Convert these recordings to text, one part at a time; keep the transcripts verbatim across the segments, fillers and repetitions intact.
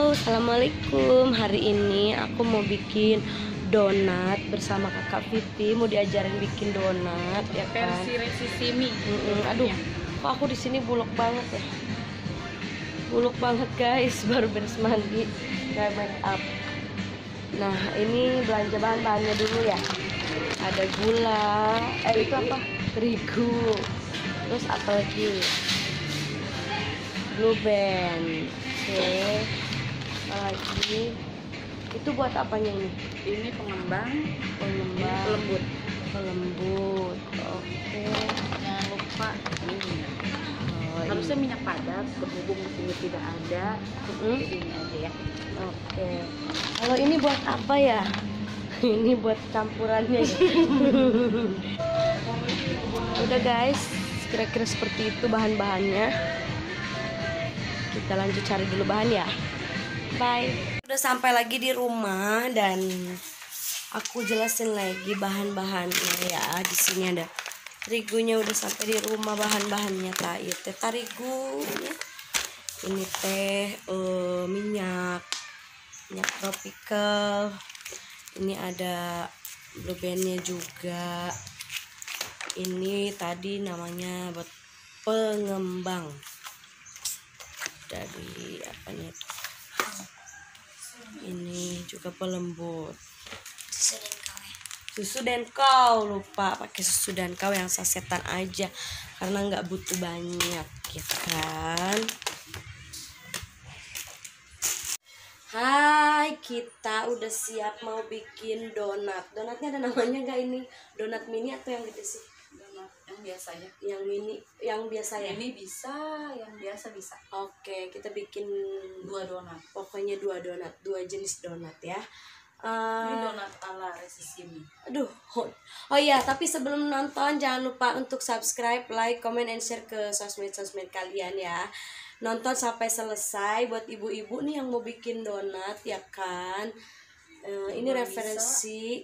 Assalamualaikum. Hari ini aku mau bikin donat bersama kakak Vivi. Mau diajarin bikin donat ya kan? Versi Resi Simi. Mm-mm. Aduh, kok aku di sini buluk banget ya? Buluk banget guys, baru beres mandi, nggak make up. Nah, ini belanja bahan-bahannya dulu ya. Ada gula, eh itu apa? Terigu. Terus apa lagi? Blue band. Oke. Apa lagi? Itu buat apanya ini? Ini pengembang, Pengembang. pelembut. Pelembut. Oke. Jangan lupa minyak. Oh, Harusnya ini. minyak padat, berhubung di sini tidak ada. Mm-mm. Jadi ini aja ya. Oke. Kalau ini buat apa ya? Ini buat campurannya ya. Udah guys, kira-kira seperti itu bahan-bahannya. Kita lanjut cari dulu bahan ya. Bye. Udah sampai lagi di rumah dan aku jelasin lagi bahan-bahannya ya. Di sini ada terigunya, udah sampai di rumah bahan-bahannya tadi teh terigu. Ini teh uh, minyak minyak tropical. Ini ada blue bandnya juga. Ini tadi namanya buat pengembang dari apa nih? Ini juga pelembut. Susu Denkau, lupa pakai susu Denkau yang sasetan aja karena nggak butuh banyak, gitu kan? Hai, kita udah siap mau bikin donat. Donatnya ada namanya nggak ini? Donat mini atau yang gede sih? Donat yang biasa aja. Yang mini, yang biasa ya? Ini bisa, yang biasa bisa. Oke, kita bikin Dua donat. pokoknya dua donat, dua jenis donat ya. Ini Uh, donat ala Resi Simi. aduh, oh, oh iya, tapi sebelum nonton jangan lupa untuk subscribe, like, comment, and share ke sosmed-sosmed kalian ya. Nonton sampai selesai buat ibu-ibu nih yang mau bikin donat ya kan. Uh, ini Belum referensi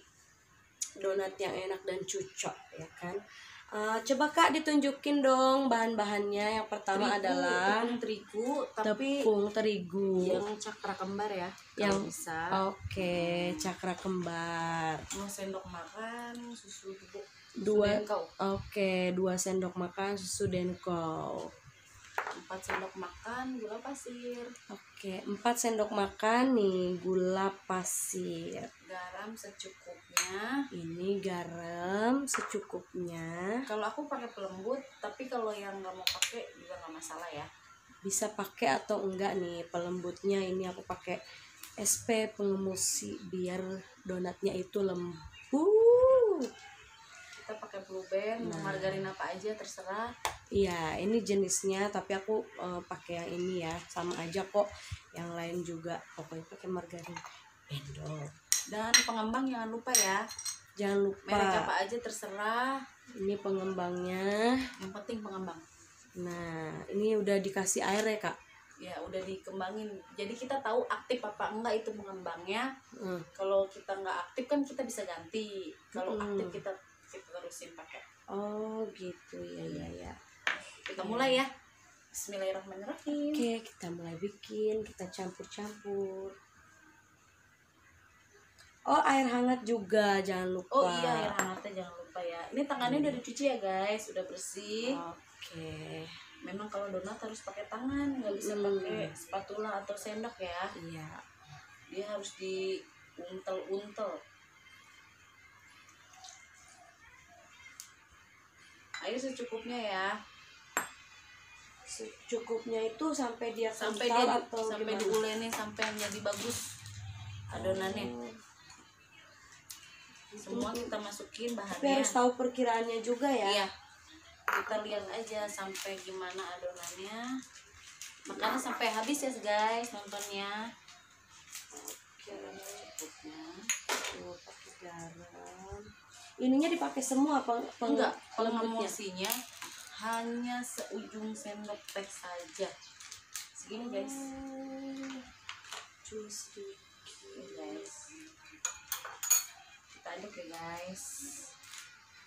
donat yang enak dan cocok ya kan. Uh, coba Kak ditunjukin dong bahan-bahannya. Yang pertama Terigu, adalah tepung terigu, tapi tepung terigu yang cakra kembar ya. yang Kalau bisa. Oke, cakra kembar. Dua sendok makan susu bubuk. Dua. Denkau. Oke, dua sendok makan susu Denkau. Empat sendok makan gula pasir. Oke, empat sendok makan nih gula pasir. Garam secukupnya. Ini garam secukupnya. Kalau aku pakai pelembut, tapi kalau yang nggak mau pakai juga nggak masalah ya. Bisa pakai atau enggak nih pelembutnya. Ini aku pakai S P pengemusi biar donatnya itu lembut. Kita pakai blue band, Nah. margarin apa aja terserah. Iya, ini jenisnya, tapi aku uh, pakai yang ini ya, sama aja kok. Yang lain juga, pokoknya pakai margarin endol. Dan pengembang jangan lupa ya. Jangan lupa. Merek apa aja terserah. Ini pengembangnya. Yang penting pengembang. Nah, ini udah dikasih air ya kak? Ya udah dikembangin. Jadi kita tahu aktif apa enggak itu pengembangnya. Hmm. Kalau kita nggak aktif kan kita bisa ganti. Kalau Hmm. aktif kita kita terusin pakai. Oh gitu ya ya ya. Kita mulai ya. Bismillahirrahmanirrahim. Oke, kita mulai bikin, kita campur-campur. Oh, air hangat juga, jangan lupa. Oh iya, air hangatnya jangan lupa ya. Ini tangannya udah dicuci ya guys, udah bersih. Oke. Memang kalau donat harus pakai tangan, nggak bisa Hmm. pakai spatula atau sendok ya. Iya. Dia harus diuntel-untel. Air secukupnya ya. Secukupnya itu sampai dia Sampai kental dia atau sampai gimana? diulenin sampai jadi bagus adonannya. Oh. Semua kita masukin Tapi bahannya. harus tahu perkiraannya juga ya. Iya. Kita lihat aja sampai gimana adonannya. Makanya sampai habis ya guys nontonnya. Oke, secukupnya. Tuh, pakai garam. Ininya dipakai semua apa? Enggak, pelembutnya? pengemosinya hanya seujung sendok teh saja. Segini guys. Hmm. Cus Oke, guys. Kita aduk ya guys.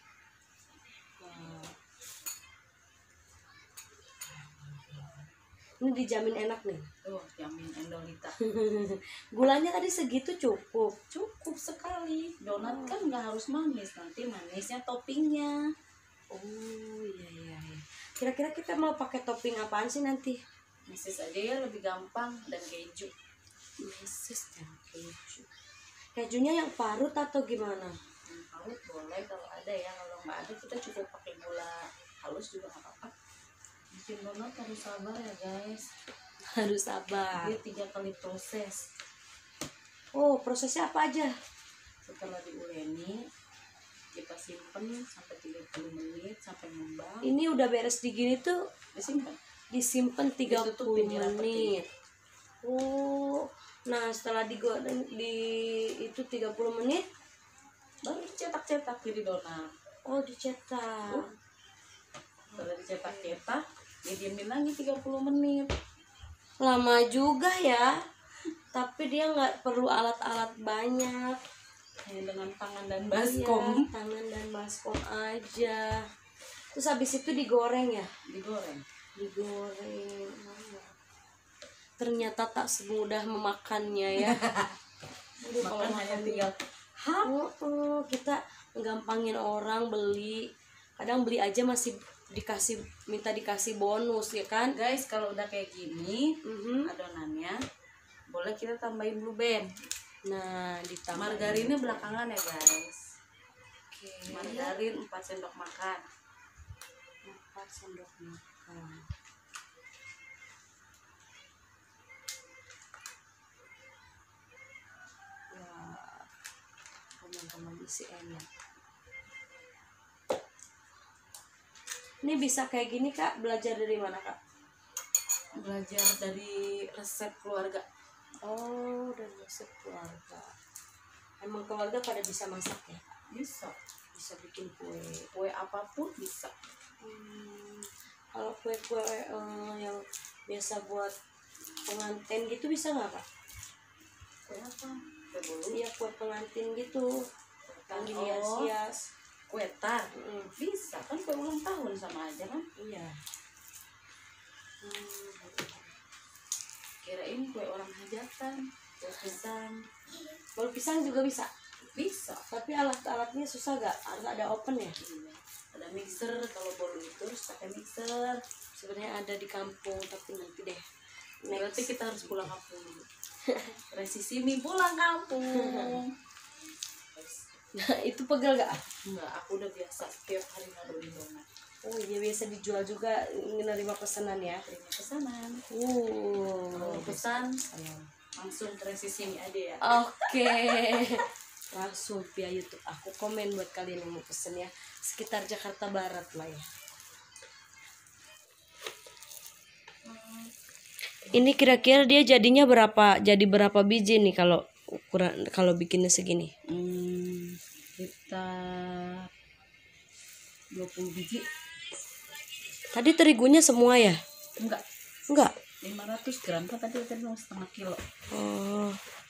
Wow. Ini dijamin enak nih. Tuh, jamin Endolita. Gulanya tadi segitu cukup. Cukup sekali. Donat kan nggak harus manis, nanti manisnya toppingnya. Oh iya iya iya. Kira-kira kita mau pakai topping apaan sih nanti? Meses aja ya, lebih gampang, dan keju. Meses dan keju. Kejunya yang parut atau gimana? Hmm, halus boleh kalau ada ya, kalau nggak ada kita cukup pakai gula halus juga nggak apa-apa. Bikin donat harus sabar ya guys. Harus sabar. Dia tiga kali proses. Oh, prosesnya apa aja? Setelah diuleni, kita simpen sampai tiga puluh menit sampai ngembang. Ini udah beres digini tuh Disimpan. disimpan tiga puluh Ditutupin, dirapetin. menit. Oh, nah setelah digoreng di itu tiga puluh menit Baru dicetak-cetak jadi donat. oh dicetak. Uh. Setelah dicetak-cetak, didiemin lagi tiga puluh menit. Lama juga ya. Tapi dia nggak perlu alat-alat banyak. Hanya dengan tangan dan baskom. Iya, tangan dan baskom aja. Terus habis itu digoreng ya? Digoreng. Digoreng. Ternyata tak semudah memakannya ya. Aduh, kalau Makan hanya makan tinggal hap. Oh, oh, kita gampangin orang beli. Kadang beli aja masih dikasih minta dikasih bonus ya kan? Guys, kalau udah kayak gini Mhm. adonannya, boleh kita tambahin blue band. Nah, ditambah Margarinnya belakangan ya guys. Oke. Margarin empat sendok makan. empat sendok makan. Wah, teman-teman isi enak. Ini bisa kayak gini kak, belajar dari mana kak? Belajar dari resep keluarga. Oh, dari resep keluarga. Emang keluarga pada bisa masak ya? Bisa. Bisa bikin kue. Kue apapun bisa. Hmm, kalau kue-kue eh, yang biasa buat pengantin gitu bisa nggak kak? Kue apa? Kue bolu. Iya, kue pengantin gitu. Yang Oh, dihias-hias. kue tar. Mm, Bisa kan, kue ulang tahun sama aja kan? iya. Hmm. Kirain kue orang hajatan, kue pisang. Bolu pisang juga bisa. Bisa. Tapi alat-alatnya susah gak? Harus ada open ya? Iya. Ada mixer, kalau bolu itu harus pakai mixer. Sebenarnya ada di kampung, tapi nanti deh. Berarti Next. kita harus pulang kampung dulu. Resisi mie pulang kampung. Nah, itu pegel gak? Enggak, aku udah biasa setiap hari ngadoin donat. Oh iya, biasa dijual juga, menerima pesanan ya. Terima pesanan. Uh, Kalau pesan sayang. langsung ke resisi mie aja ya. Oke. Langsung via YouTube. Aku komen buat kalian yang mau pesen ya. Sekitar Jakarta Barat lah ya. Ini kira-kira dia jadinya berapa? Jadi berapa biji nih kalau ukuran kalau bikinnya segini? Hmm, kita dua puluh biji. Tadi terigunya semua ya? Enggak, Enggak. lima ratus gram kan tadi kita bilang setengah kilo. Oh.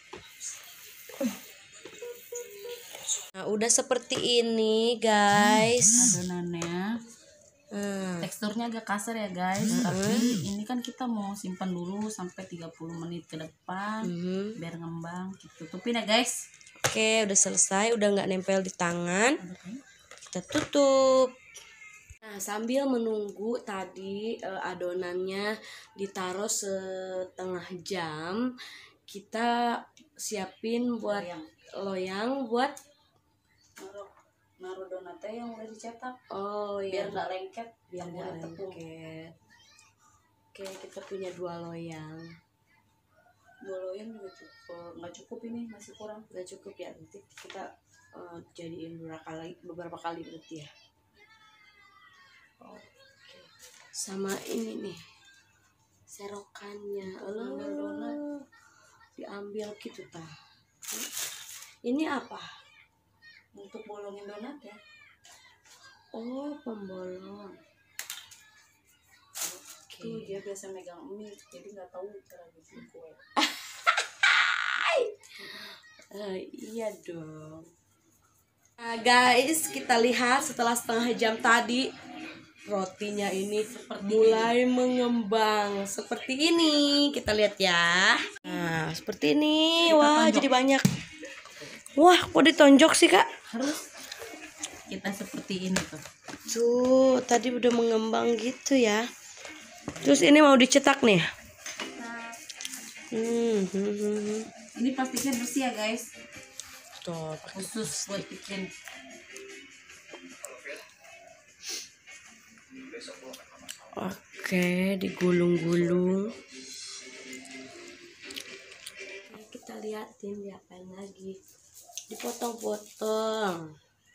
Nah, udah seperti ini, guys. Adonannya Hmm. teksturnya agak kasar ya guys, tapi ini kan kita mau simpan dulu sampai tiga puluh menit ke depan Mhm. biar ngembang. Kita tutupin ya guys. Oke, udah selesai, udah nggak nempel di tangan. Kita tutup. Nah, sambil menunggu tadi eh, adonannya ditaruh setengah jam, kita siapin buat Loyang. loyang buat naruh naruh donatnya yang udah dicetak oh biar iya, nggak lengket, biar nggak taburin tepung. lengket. Oke, kita punya dua loyang. Dua loyang juga cukup, nggak cukup ini masih kurang. Nggak cukup ya, nanti kita eh, jadiin beberapa kali, beberapa kali berarti ya. Oke, sama ini nih serokannya, Ambil donat. oh, diambil gitu tah. Ini apa? Untuk bolongin donat ya. Oh, pembolong. Oke. Tuh dia biasa megang mie, jadi nggak tahu cara bikin kue. Eh, iya dong. Nah guys, kita lihat setelah setengah jam tadi rotinya ini Seperti mulai mengembang seperti ini. Kita lihat ya. Nah, seperti ini. Kita Wah, tonjok. jadi banyak. Wah, kok ditonjok sih, Kak? Harus kita seperti ini tuh. Tuh, tadi udah mengembang gitu ya. Terus ini mau dicetak nih. Hmm, hmm, hmm, hmm. Ini plastiknya bersih ya guys, Tuh, khusus buat bikin. oke, digulung-gulung. Nah, kita liatin diapain lagi. Dipotong-potong.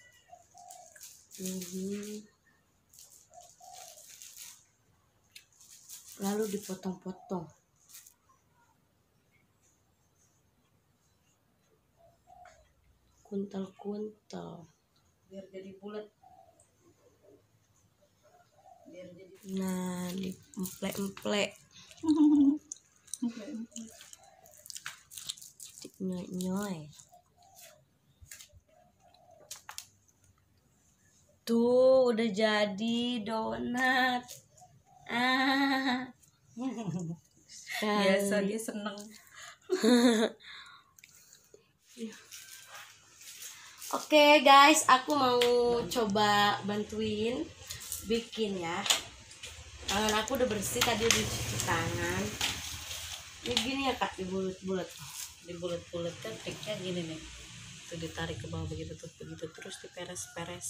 Mhm. Lalu dipotong-potong. Kuntal-kuntal. Biar jadi bulat. Biar jadi Nah, diemplek-emplek. Nyoy-nyoy. Tuh, udah jadi donat. Ah. biasa dia seneng. Oke guys, aku mau coba bantuin bikin ya. Tangan aku udah bersih, tadi udah cuci tangan. Ini gini ya Kak, dibulet-bulet. Dibulet-bulet kan triknya gini nih. Tuh ditarik ke bawah begitu tuh, begitu terus diperes-peres.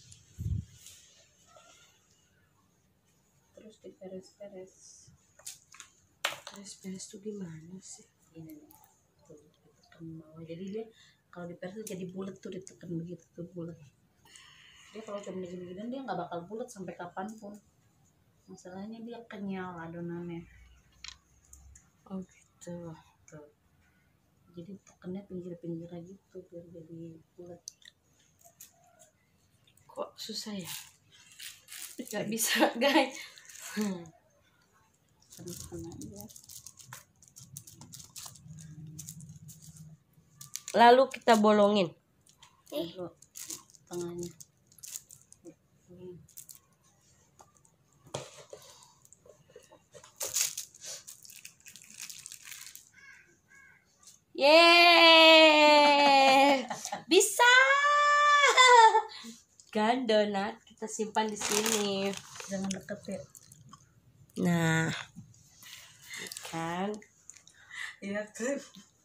Terus diperes-peres. Beres-beres tuh gimana sih? Ini nih. Tuh ditekan bawah. Jadi dia kalau diperes tuh jadi bulat tuh, ditekan begitu tuh bulat. Dia kalau cuma gini-gini dia nggak bakal bulat sampai kapanpun. Masalahnya dia kenyal adonannya. Oh gitu. Tuh. Jadi tekannya pinggir-pinggir gitu biar jadi bulat. Kok susah ya? Gak bisa guys. Hmm. Tengah-tengah aja. Lalu kita bolongin. Dulu tengahnya. Hmm. Yeay, bisa. Kan donat kita simpan di sini. Jangan deket ya. Nah, kan. Iya tuh.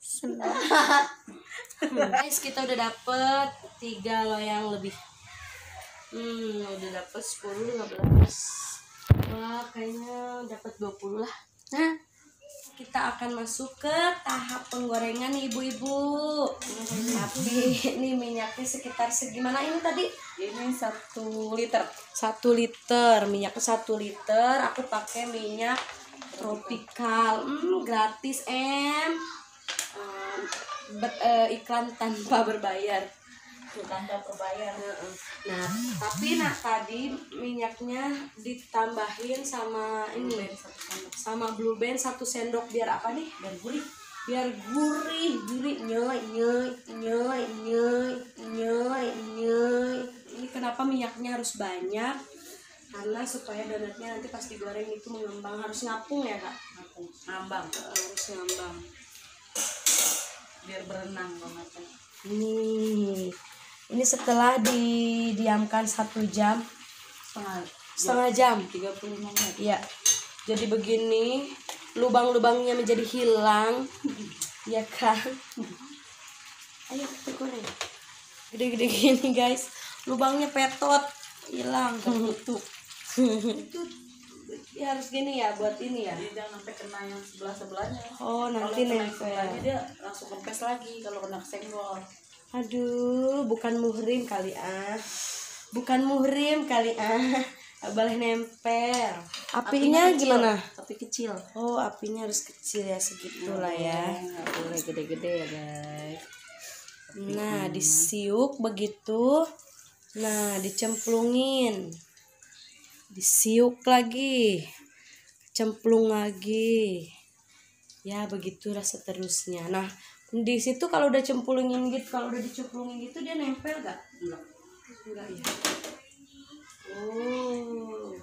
Guys, kita udah dapet tiga loyang lebih. Hmm, udah dapet sepuluh, lima belas. Wah, kayaknya dapat dua puluh lah. Nah, kita akan masuk ke tahap penggorengan nih ibu-ibu. Tapi ini minyaknya sekitar segimana ini tadi? Ini satu liter. Satu liter, minyaknya satu liter. Aku pakai minyak tropical, hmm, gratis em, um, ber, uh, iklan tanpa berbayar. Tanpa berbayar. Nah, tapi nah tadi minyaknya ditambahin sama ini, sama blue band satu sendok biar apa nih? Biar gurih. Biar gurih, gurih nyoy nyoy nyoy nyoy nyoy nyoy. Ini kenapa minyaknya harus banyak? Karena supaya donatnya nanti pas digoreng itu mengembang, harus ngapung ya kak? Ngapung, ngambang. Harus ngambang. Biar berenang donatnya. Ini, ini setelah didiamkan satu jam, Setengah, setengah jam. tiga puluh menit. Iya. Jadi begini, lubang-lubangnya menjadi hilang, ya kan? Ayo kita goreng. Gede-gede gini guys, lubangnya petot, hilang, tertutup. Itu ya harus gini ya buat ini ya. Jadi jangan sampai kena yang sebelah sebelahnya. Oh nanti kalau kena yang nempel. sebelahnya dia langsung kempes lagi kalau kena senggol. Aduh, bukan muhrim kali ah, bukan muhrim kali ah, gak boleh nempel. Apinya, kecil, gimana? Tapi kecil. Oh apinya harus kecil ya, segitulah ya. Nggak boleh gede-gede ya guys. Nah disiuk begitu. Nah dicemplungin, disiuk lagi, cemplung lagi, ya begitulah seterusnya. Nah di situ kalau udah cemplungin gitu, kalau udah dicemplungin gitu dia nempel gak? Enggak. Enggak ya. Oh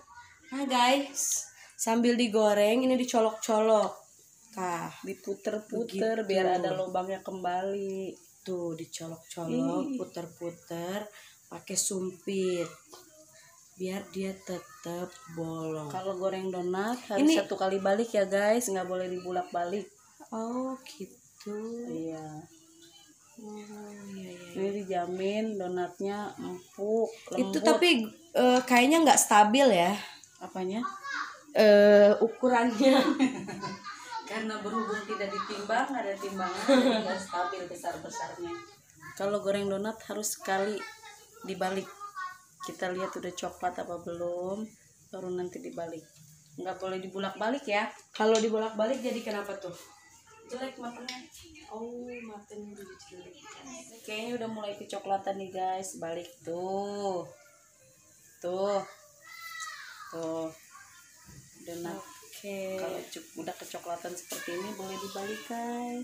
Nah guys, sambil digoreng ini dicolok-colok. Nah, diputer-puter begitu. biar ada lubangnya kembali. Tuh dicolok-colok, puter-puter pakai sumpit. Biar dia tetap bolong. Kalau goreng donat harus Ini- satu kali balik ya guys, nggak boleh dibulak-balik. Oh, gitu. Iya. Oh, iya, iya. Ini dijamin donatnya empuk, lembut. Itu tapi eh, kayaknya nggak stabil ya. Apanya? Eh, ukurannya. Karena berhubung tidak ditimbang, ada timbangan, jadi nggak stabil besar-besarnya. Kalau goreng donat harus sekali dibalik. Kita lihat udah coklat apa belum, baru nanti dibalik. Nggak boleh dibulak-balik ya. Kalau dibolak-balik jadi kenapa tuh? Jelek matangnya. Oh, matanya jadi jelek. Kayaknya udah mulai kecoklatan nih guys. Balik tuh. Tuh. Tuh. Donat. Oke. Kalau cu- udah kecoklatan seperti ini boleh dibalik guys.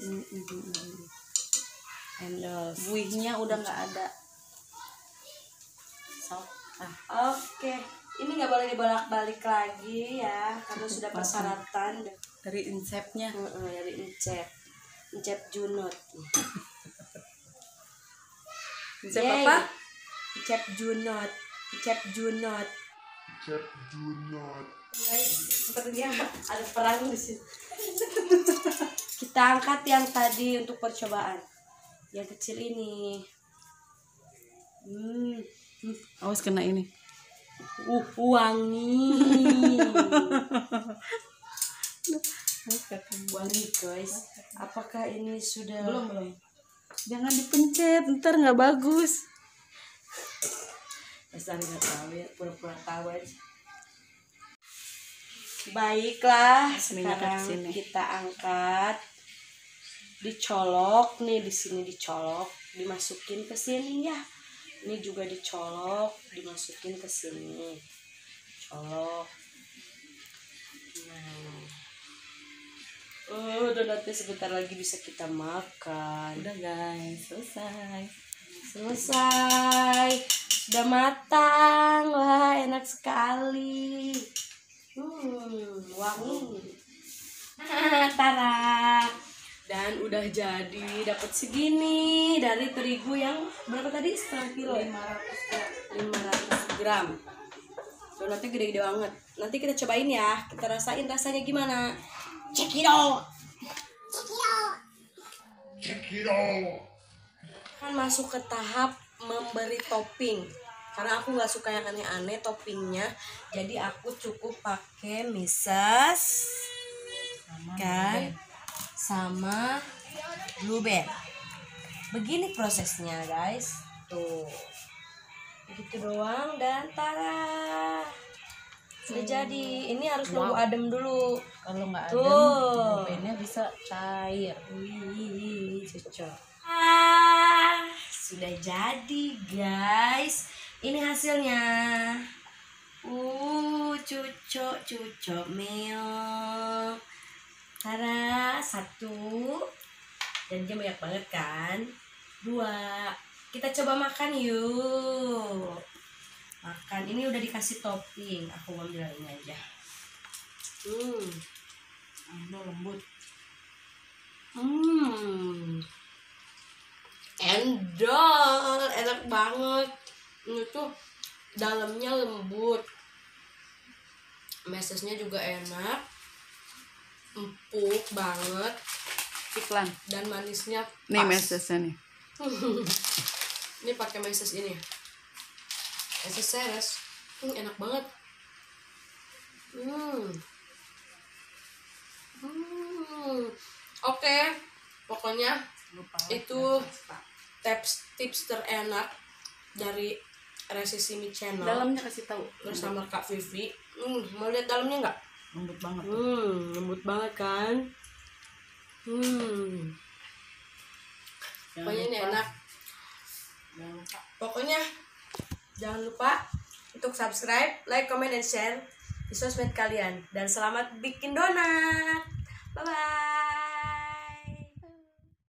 Endorse. Buihnya udah nggak ada. So, ah, Oke, ini nggak boleh dibolak-balik lagi ya, karena sudah persyaratan dari insepnya. Heeh, dari Incep, Incep Junot. Insep Yeay. apa? Incep Junot, Incep Junot. Cep Junot. Guys, sepertinya ada perang di sini. Kita angkat yang tadi untuk percobaan, yang kecil ini. Hmm, Awas kena ini. uh, wangi. Wangi guys. Apakah ini sudah Belum belum. Jangan dipencet, ntar nggak bagus. Dasar nggak tahu ya, pura-pura tahu aja. Baiklah, Sininya ke sekarang sini. kita angkat, dicolok nih, di sini dicolok, dimasukin ke sini ya. Ini juga dicolok, dimasukin ke sini, colok. Nah, oh, donatnya sebentar lagi bisa kita makan. Udah guys, selesai. Selesai, sudah matang, wah enak sekali. Hmm, wangi. Tara. Dan udah jadi, dapat segini dari terigu yang berapa tadi? Setengah kilo. lima ratus gram. Donatnya gede-gede banget. Nanti kita cobain ya. Kita rasain rasanya gimana. Check it out. Check it out. Kan masuk ke tahap memberi topping. Karena aku nggak suka yang aneh-aneh toppingnya, jadi aku cukup pakai mises kan sama blueberry. Begini prosesnya guys, tuh begitu doang dan tara sudah jadi. Ini harus nunggu adem dulu. Kalau nggak ada, Tuh. blueberry-nya bisa cair. Wih, cocok. Ah, sudah jadi guys. Ini hasilnya. Uh, cucok, cucok meo. Tara, satu. Dan dia banyak banget kan? Dua. Kita coba makan yuk. Makan. Ini udah dikasih topping. Aku ambil ini aja. Hmm. Ini lembut. Hmm. Endol, enak banget. Ini tuh dalamnya lembut, mesesnya juga enak, empuk banget, Iklan. dan manisnya Nih pas. mesesnya nih. Ini pakai meses ini, meses seres. Hmm, enak banget. Hmm. Hmm. Oke, pokoknya Lupa. itu tips tips terenak dari Resisimi Channel Dalamnya kasih tahu. bersama Kak Vivi. Hmm, mau lihat dalamnya nggak? Lembut banget. Hmm, lembut banget kan? Hmm, Jangan pokoknya ini lupa. enak. Jangan lupa. Pokoknya jangan lupa untuk subscribe, like, comment, dan share di sosmed kalian. Dan selamat bikin donat. Bye bye.